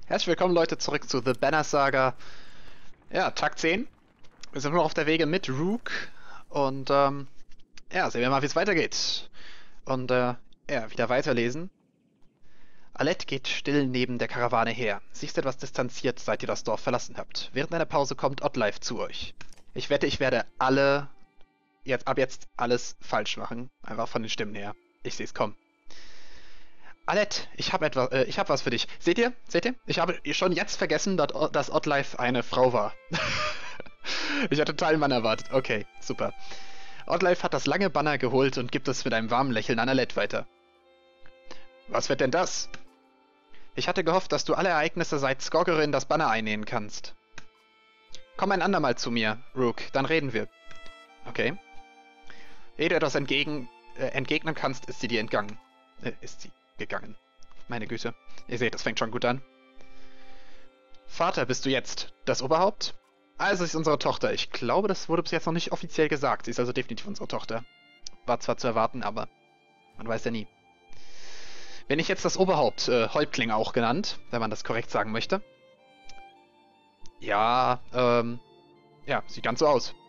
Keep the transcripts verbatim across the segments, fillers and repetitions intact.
Herzlich willkommen, Leute, zurück zu The Banner Saga. Ja, Tag zehn. Wir sind nur noch auf der Wege mit Rook. Und, ähm, ja, sehen wir mal, wie es weitergeht. Und, äh, ja, wieder weiterlesen. Alette geht still neben der Karawane her. Sie ist etwas distanziert, seit ihr das Dorf verlassen habt. Während einer Pause kommt Oddleif zu euch. Ich wette, ich werde alle, jetzt, ab jetzt alles falsch machen. Einfach von den Stimmen her. Ich sehe es kommen. Alette, ich habe etwas, äh, ich habe was für dich. Seht ihr? Seht ihr? Ich habe schon jetzt vergessen, dass, dass Oddleif eine Frau war. Ich hatte total Mann erwartet. Okay, super. Oddleif hat das lange Banner geholt und gibt es mit einem warmen Lächeln an Alette weiter. Was wird denn das? Ich hatte gehofft, dass du alle Ereignisse seit Skogger in das Banner einnähen kannst. Komm ein andermal zu mir, Rook, dann reden wir. Okay. Ehe du etwas entgegen, äh, entgegnen kannst, ist sie dir entgangen. Äh, ist sie gegangen. Meine Güte. Ihr seht, das fängt schon gut an. Vater, bist du jetzt das Oberhaupt? Also, sie ist unsere Tochter. Ich glaube, das wurde bis jetzt noch nicht offiziell gesagt. Sie ist also definitiv unsere Tochter. War zwar zu erwarten, aber man weiß ja nie. Wenn ich jetzt das Oberhaupt, äh, Häuptling auch genannt, wenn man das korrekt sagen möchte. Ja, ähm, ja, sieht ganz so aus.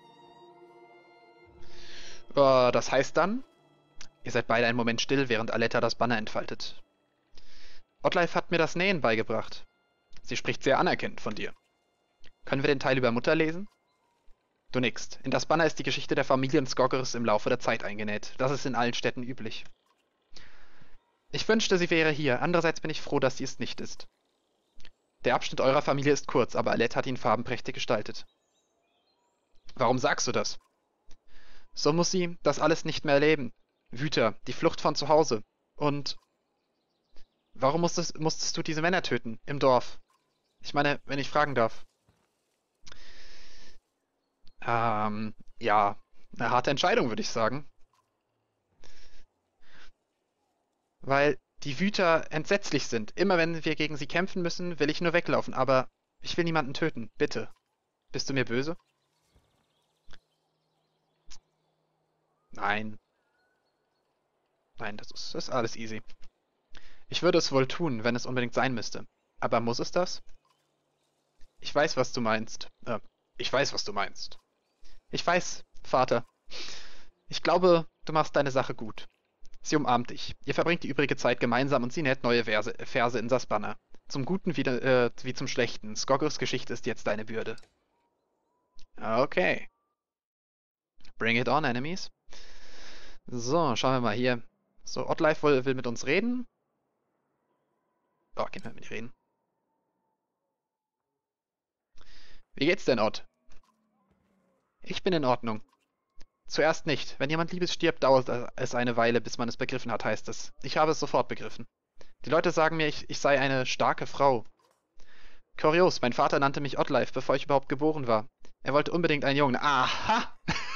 Äh, das heißt dann, ihr seid beide einen Moment still, während Aletta das Banner entfaltet. Oddleif hat mir das Nähen beigebracht. Sie spricht sehr anerkennend von dir. Können wir den Teil über Mutter lesen? Du nickst. In das Banner ist die Geschichte der Familien Skoggers im Laufe der Zeit eingenäht. Das ist in allen Städten üblich. Ich wünschte, sie wäre hier. Andererseits bin ich froh, dass sie es nicht ist. Der Abschnitt eurer Familie ist kurz, aber Alette hat ihn farbenprächtig gestaltet. Warum sagst du das? So muss sie das alles nicht mehr erleben. Wüter, die Flucht von zu Hause. Und warum musstest, musstest du diese Männer töten? Im Dorf? Ich meine, wenn ich fragen darf. Ähm, ja, eine harte Entscheidung, würde ich sagen. Weil die Wüter entsetzlich sind. Immer wenn wir gegen sie kämpfen müssen, will ich nur weglaufen. Aber ich will niemanden töten. Bitte. Bist du mir böse? Nein. Nein, das ist, das ist alles easy. Ich würde es wohl tun, wenn es unbedingt sein müsste. Aber muss es das? Ich weiß, was du meinst. Äh, ich weiß, was du meinst. Ich weiß, Vater. Ich glaube, du machst deine Sache gut. Sie umarmt dich. Ihr verbringt die übrige Zeit gemeinsam und sie näht neue Verse, Verse in das Banner. Zum Guten wie, äh, wie zum Schlechten. Skoggers Geschichte ist jetzt deine Bürde. Okay. Bring it on, enemies. So, schauen wir mal hier. So, Oddleif will, will mit uns reden. Oh, gehen wir mit ihr reden. Wie geht's denn, Odd? Ich bin in Ordnung. Zuerst nicht. Wenn jemand Liebes stirbt, dauert es eine Weile, bis man es begriffen hat, heißt es. Ich habe es sofort begriffen. Die Leute sagen mir, ich, ich sei eine starke Frau. Kurios, mein Vater nannte mich Oddleif, bevor ich überhaupt geboren war. Er wollte unbedingt einen Jungen. Aha!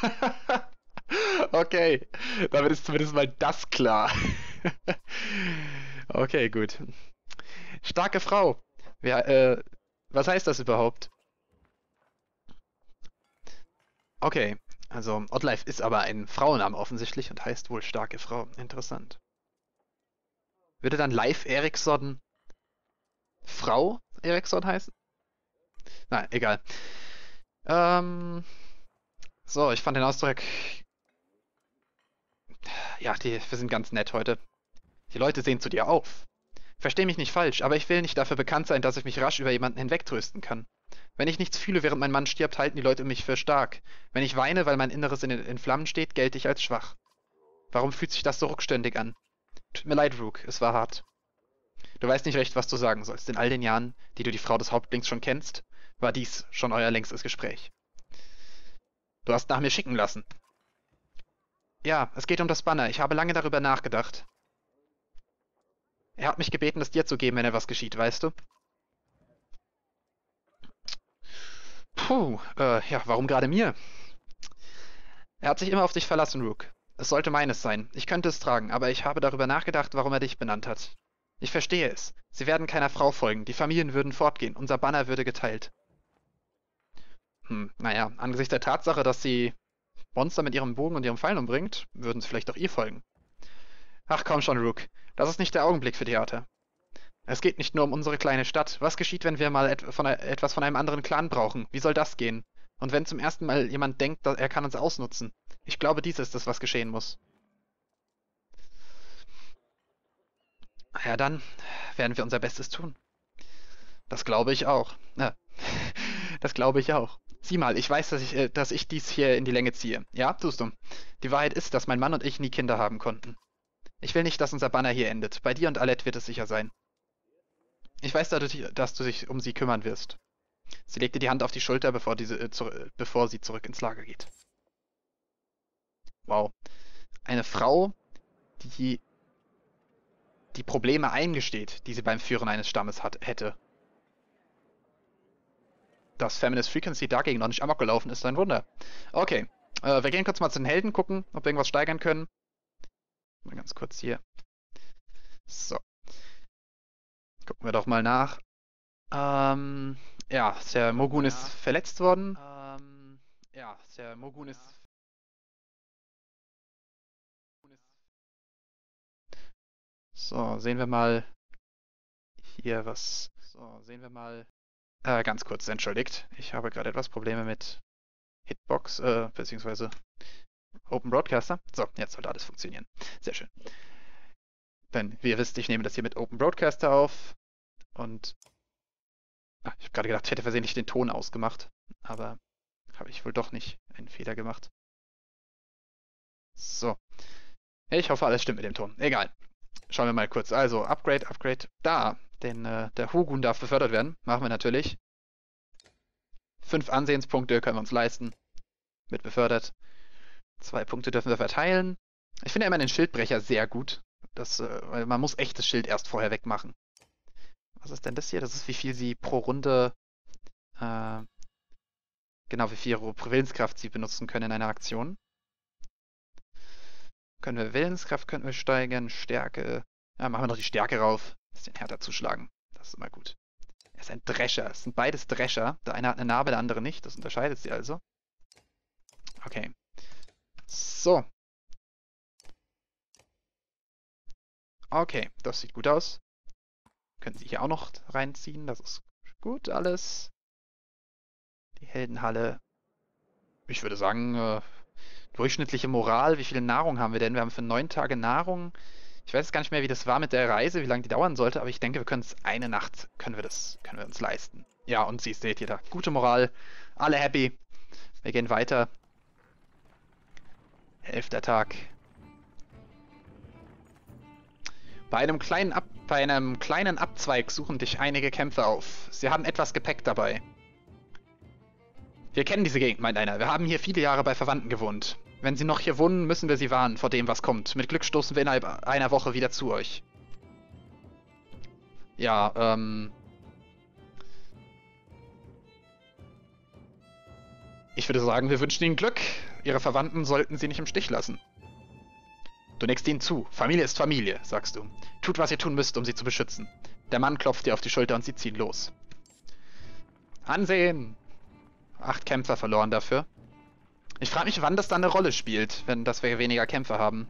Okay, damit ist zumindest mal das klar. Okay, gut. Starke Frau. Ja, äh, was heißt das überhaupt? Okay, also Oddleif ist aber ein Frauenname offensichtlich und heißt wohl starke Frau. Interessant. Würde dann Leif Eriksson Frau Eriksson heißen? Nein, egal. Ähm, so, ich fand den Ausdruck... Ja, die, wir sind ganz nett heute. Die Leute sehen zu dir auf. Versteh mich nicht falsch, aber ich will nicht dafür bekannt sein, dass ich mich rasch über jemanden hinwegtrösten kann. Wenn ich nichts fühle, während mein Mann stirbt, halten die Leute mich für stark. Wenn ich weine, weil mein Inneres in, in Flammen steht, gelte ich als schwach. Warum fühlt sich das so rückständig an? Tut mir leid, Rook, es war hart. Du weißt nicht recht, was du sagen sollst. In all den Jahren, die du die Frau des Hauptlings schon kennst, war dies schon euer längstes Gespräch. Du hast nach mir schicken lassen. Ja, es geht um das Banner. Ich habe lange darüber nachgedacht. Er hat mich gebeten, es dir zu geben, wenn etwas geschieht, weißt du? Puh, äh, ja, warum gerade mir? Er hat sich immer auf dich verlassen, Rook. Es sollte meines sein. Ich könnte es tragen, aber ich habe darüber nachgedacht, warum er dich benannt hat. Ich verstehe es. Sie werden keiner Frau folgen. Die Familien würden fortgehen. Unser Banner würde geteilt. Hm, naja, angesichts der Tatsache, dass sie Monster mit ihrem Bogen und ihrem Pfeil umbringt, würden sie vielleicht auch ihr folgen. Ach komm schon, Rook. Das ist nicht der Augenblick für Theater. Es geht nicht nur um unsere kleine Stadt. Was geschieht, wenn wir mal et von, etwas von einem anderen Clan brauchen? Wie soll das gehen? Und wenn zum ersten Mal jemand denkt, dass er kann uns ausnutzen? Ich glaube, dies ist es, was geschehen muss. Ja, dann werden wir unser Bestes tun. Das glaube ich auch. Ja, das glaube ich auch. Sieh mal, ich weiß, dass ich, äh, dass ich dies hier in die Länge ziehe. Ja, tust du. Die Wahrheit ist, dass mein Mann und ich nie Kinder haben konnten. Ich will nicht, dass unser Banner hier endet. Bei dir und Alette wird es sicher sein. Ich weiß, dass du, dass du dich um sie kümmern wirst. Sie legte die Hand auf die Schulter, bevor, diese, äh, zu, äh, bevor sie zurück ins Lager geht. Wow. Eine Frau, die die Probleme eingesteht, die sie beim Führen eines Stammes hat, hätte. Dass Feminist Frequency dagegen noch nicht amok gelaufen ist, ein Wunder. Okay, äh, wir gehen kurz mal zu den Helden, gucken, ob wir irgendwas steigern können. Mal ganz kurz hier. So. Gucken wir doch mal nach. Ähm, ja, der Mogun ist verletzt worden. Ähm, ja, der Mogun ist... So, sehen wir mal hier was. So, sehen wir mal. Äh, ganz kurz, entschuldigt. Ich habe gerade etwas Probleme mit Hitbox, äh, beziehungsweise Open Broadcaster. So, jetzt sollte alles funktionieren. Sehr schön. Denn, wie ihr wisst, ich nehme das hier mit Open Broadcaster auf. Und ah, ich habe gerade gedacht, ich hätte versehentlich den Ton ausgemacht. Aber habe ich wohl doch nicht einen Fehler gemacht. So. Ich hoffe, alles stimmt mit dem Ton. Egal. Schauen wir mal kurz. Also, Upgrade, Upgrade. Da. Denn äh, der Hogun darf befördert werden. Machen wir natürlich. Fünf Ansehenspunkte können wir uns leisten. Wird befördert. Zwei Punkte dürfen wir verteilen. Ich finde ja immer den Schildbrecher sehr gut. Das, äh, weil man muss echt das Schild erst vorher wegmachen. Was ist denn das hier? Das ist, wie viel sie pro Runde... Äh, genau, wie viel Willenskraft sie benutzen können in einer Aktion. Können wir Willenskraft könnten wir steigern. Stärke... Ja, machen wir noch die Stärke rauf. Bisschen härter zuschlagen. Das ist immer gut. Er ist ein Drescher. Es sind beides Drescher. Der eine hat eine Narbe, der andere nicht. Das unterscheidet sie also. Okay. So. Okay, das sieht gut aus. Können Sie hier auch noch reinziehen. Das ist gut alles. Die Heldenhalle. Ich würde sagen, äh, durchschnittliche Moral. Wie viel Nahrung haben wir denn? Wir haben für neun Tage Nahrung. Ich weiß gar nicht mehr, wie das war mit der Reise, wie lange die dauern sollte, aber ich denke, wir können es eine Nacht, können wir das, können wir uns leisten. Ja, und sie seht ihr da. Gute Moral. Alle happy. Wir gehen weiter. Elfter Tag. Bei einem kleinen Ab bei einem kleinen Abzweig suchen dich einige Kämpfer auf. Sie haben etwas Gepäck dabei. Wir kennen diese Gegend, meint einer. Wir haben hier viele Jahre bei Verwandten gewohnt. Wenn sie noch hier wohnen, müssen wir sie warnen vor dem, was kommt. Mit Glück stoßen wir innerhalb einer Woche wieder zu euch. Ja, ähm... ich würde sagen, wir wünschen ihnen Glück. Ihre Verwandten sollten sie nicht im Stich lassen. Du nickst ihnen zu. Familie ist Familie, sagst du. Tut, was ihr tun müsst, um sie zu beschützen. Der Mann klopft dir auf die Schulter und sie ziehen los. Ansehen! Acht Kämpfer verloren dafür. Ich frage mich, wann das dann eine Rolle spielt, wenn dass wir weniger Kämpfer haben.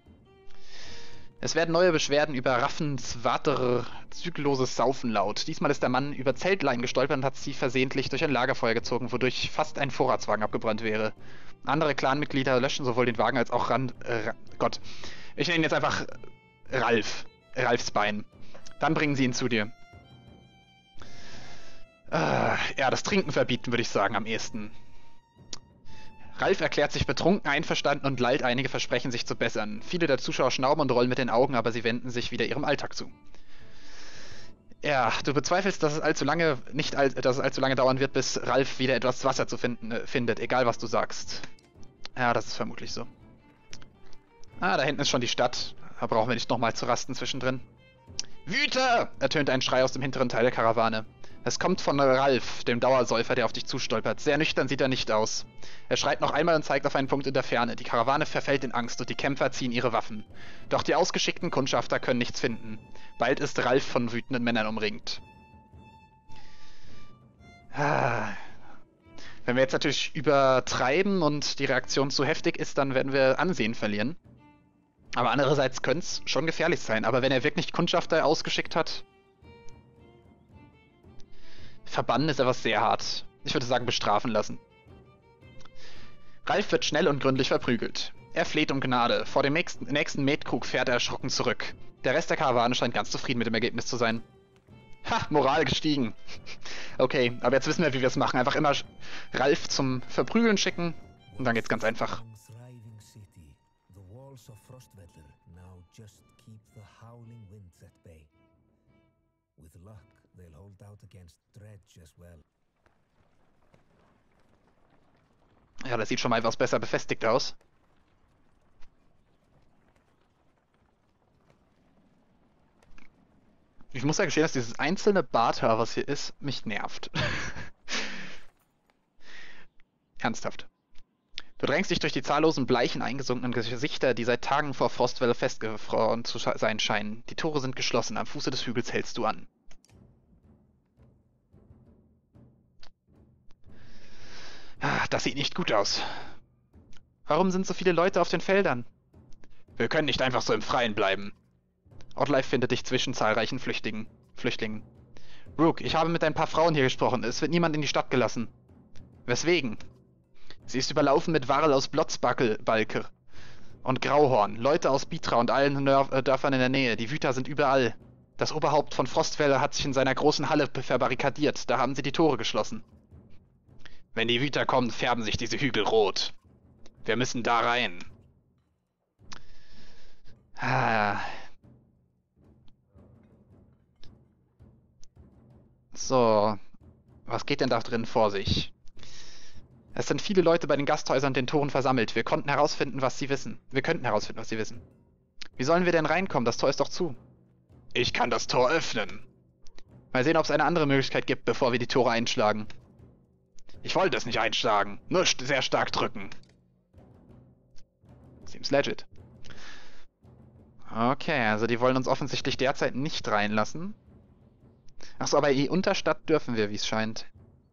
Es werden neue Beschwerden über Raffens weitere zügelloses Saufen laut. Diesmal ist der Mann über Zeltlein gestolpert und hat sie versehentlich durch ein Lagerfeuer gezogen, wodurch fast ein Vorratswagen abgebrannt wäre. Andere Clanmitglieder löschen sowohl den Wagen als auch Rand... Äh, Gott. Ich nenne ihn jetzt einfach Ralf. Ralfs Bein. Dann bringen sie ihn zu dir. Äh, ja, das Trinken verbieten, würde ich sagen, am ehesten. Ralf erklärt sich betrunken einverstanden und lallt einige Versprechen, sich zu bessern. Viele der Zuschauer schnauben und rollen mit den Augen, aber sie wenden sich wieder ihrem Alltag zu. Ja, du bezweifelst, dass es allzu lange nicht all, dass es allzu lange dauern wird, bis Ralf wieder etwas Wasser zu finden äh, findet, egal was du sagst. Ja, das ist vermutlich so. Ah, da hinten ist schon die Stadt. Da brauchen wir nicht nochmal zu rasten zwischendrin. Wüte! Ertönt ein Schrei aus dem hinteren Teil der Karawane. Es kommt von Ralf, dem Dauersäufer, der auf dich zustolpert. Sehr nüchtern sieht er nicht aus. Er schreit noch einmal und zeigt auf einen Punkt in der Ferne. Die Karawane verfällt in Angst und die Kämpfer ziehen ihre Waffen. Doch die ausgeschickten Kundschafter können nichts finden. Bald ist Ralf von wütenden Männern umringt. Ah. Wenn wir jetzt natürlich übertreiben und die Reaktion zu heftig ist, dann werden wir Ansehen verlieren. Aber andererseits könnte es schon gefährlich sein. Aber wenn er wirklich Kundschafter ausgeschickt hat, Verbannen ist etwas sehr hart. Ich würde sagen, bestrafen lassen. Ralf wird schnell und gründlich verprügelt. Er fleht um Gnade. Vor dem nächsten, nächsten Metkrug fährt er erschrocken zurück. Der Rest der Karawane scheint ganz zufrieden mit dem Ergebnis zu sein. Ha, Moral gestiegen. Okay, aber jetzt wissen wir, wie wir es machen. Einfach immer Ralf zum Verprügeln schicken und dann geht's ganz einfach. Ja, das sieht schon mal etwas besser befestigt aus. Ich muss ja gestehen, dass dieses einzelne Barter, was hier ist, mich nervt. Ernsthaft. Du drängst dich durch die zahllosen bleichen, eingesunkenen Gesichter, die seit Tagen vor Frostwelle festgefroren zu sein scheinen. Die Tore sind geschlossen, am Fuße des Hügels hältst du an. Das sieht nicht gut aus. Warum sind so viele Leute auf den Feldern? Wir können nicht einfach so im Freien bleiben. Oddleif findet dich zwischen zahlreichen Flüchtlingen. Flüchtlingen. Rook, ich habe mit ein paar Frauen hier gesprochen. Es wird niemand in die Stadt gelassen. Weswegen? Sie ist überlaufen mit Warl aus Blotzbalker und Grauhorn, Leute aus Bitra und allen Dörfern in der Nähe. Die Wüter sind überall. Das Oberhaupt von Frostwelle hat sich in seiner großen Halle verbarrikadiert. Da haben sie die Tore geschlossen. Wenn die Wüter kommen, färben sich diese Hügel rot. Wir müssen da rein. Ah. So. Was geht denn da drin vor sich? Es sind viele Leute bei den Gasthäusern und den Toren versammelt. Wir konnten herausfinden, was sie wissen. Wir könnten herausfinden, was sie wissen. Wie sollen wir denn reinkommen? Das Tor ist doch zu. Ich kann das Tor öffnen. Mal sehen, ob es eine andere Möglichkeit gibt, bevor wir die Tore einschlagen. Ich wollte es nicht einschlagen. Nur sehr stark drücken. Seems legit. Okay, also die wollen uns offensichtlich derzeit nicht reinlassen. Achso, aber die Unterstadt dürfen wir, wie es scheint.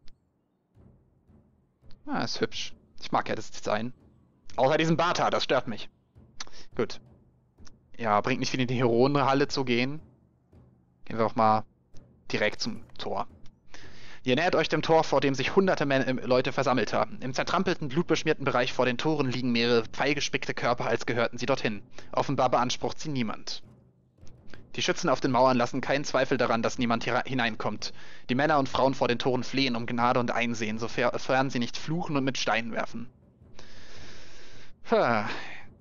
Ah, ist hübsch. Ich mag ja das Design. Außer diesem Barthaar, das stört mich. Gut. Ja, bringt nicht viel in die Heroenhalle zu gehen. Gehen wir auch mal direkt zum Tor. Ihr nähert euch dem Tor, vor dem sich hunderte Men Leute versammelt haben. Im zertrampelten, blutbeschmierten Bereich vor den Toren liegen mehrere pfeilgespickte Körper, als gehörten sie dorthin. Offenbar beansprucht sie niemand. Die Schützen auf den Mauern lassen keinen Zweifel daran, dass niemand hier hineinkommt. Die Männer und Frauen vor den Toren flehen um Gnade und Einsehen, sofern sie nicht fluchen und mit Steinen werfen. Puh.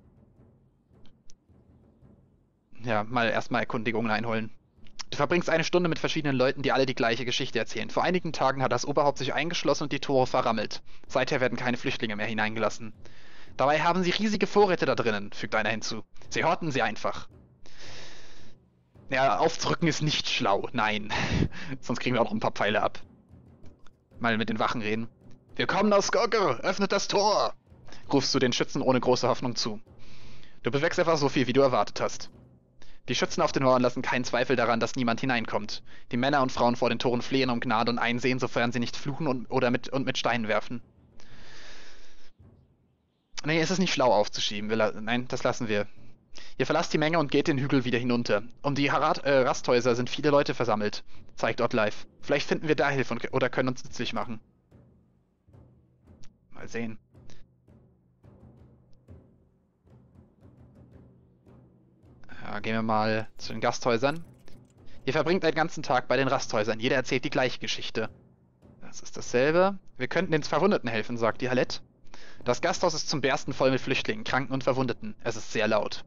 Ja, mal erstmal Erkundigungen einholen. Du verbringst eine Stunde mit verschiedenen Leuten, die alle die gleiche Geschichte erzählen. Vor einigen Tagen hat das Oberhaupt sich eingeschlossen und die Tore verrammelt. Seither werden keine Flüchtlinge mehr hineingelassen. Dabei haben sie riesige Vorräte da drinnen, fügt einer hinzu. Sie horten sie einfach. Ja, aufzurücken ist nicht schlau, nein. Sonst kriegen wir auch noch ein paar Pfeile ab. Mal mit den Wachen reden. Wir kommen aus Skogger, öffnet das Tor! Rufst du den Schützen ohne große Hoffnung zu. Du bewegst einfach so viel, wie du erwartet hast. Die Schützen auf den Mauern lassen keinen Zweifel daran, dass niemand hineinkommt. Die Männer und Frauen vor den Toren flehen um Gnade und Einsehen, sofern sie nicht fluchen und, oder mit, und mit Steinen werfen. Nee, es ist nicht schlau aufzuschieben. Wir, nein, das lassen wir. Ihr verlasst die Menge und geht den Hügel wieder hinunter. Um die Harat, äh, Rasthäuser sind viele Leute versammelt, zeigt Oddleif. Vielleicht finden wir da Hilfe und, oder können uns nützlich machen. Mal sehen. Ja, gehen wir mal zu den Gasthäusern. Ihr verbringt einen ganzen Tag bei den Rasthäusern. Jeder erzählt die gleiche Geschichte. Das ist dasselbe. Wir könnten den Verwundeten helfen, sagt die Halett. Das Gasthaus ist zum Bersten voll mit Flüchtlingen, Kranken und Verwundeten. Es ist sehr laut.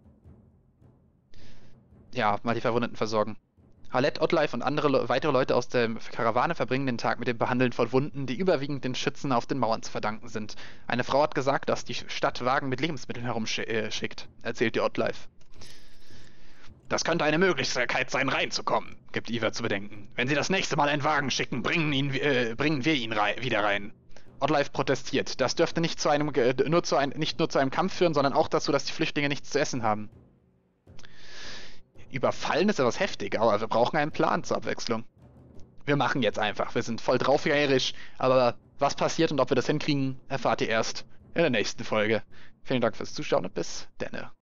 Ja, mal die Verwundeten versorgen. Halett, Oddleif und andere Le weitere Leute aus der Karawane verbringen den Tag mit dem Behandeln von Wunden, die überwiegend den Schützen auf den Mauern zu verdanken sind. Eine Frau hat gesagt, dass die Stadt Wagen mit Lebensmitteln herumschickt, erzählt die Oddleif. Das könnte eine Möglichkeit sein, reinzukommen, gibt Iver zu bedenken. Wenn Sie das nächste Mal einen Wagen schicken, bringen, ihn, äh, bringen wir ihn rei wieder rein. Oddleif protestiert. Das dürfte nicht, zu einem, äh, nur zu ein, nicht nur zu einem Kampf führen, sondern auch dazu, dass die Flüchtlinge nichts zu essen haben. Überfallen ist etwas heftig, aber wir brauchen einen Plan zur Abwechslung. Wir machen jetzt einfach. Wir sind voll draufgängerisch, aber was passiert und ob wir das hinkriegen, erfahrt ihr erst in der nächsten Folge. Vielen Dank fürs Zuschauen und bis denne.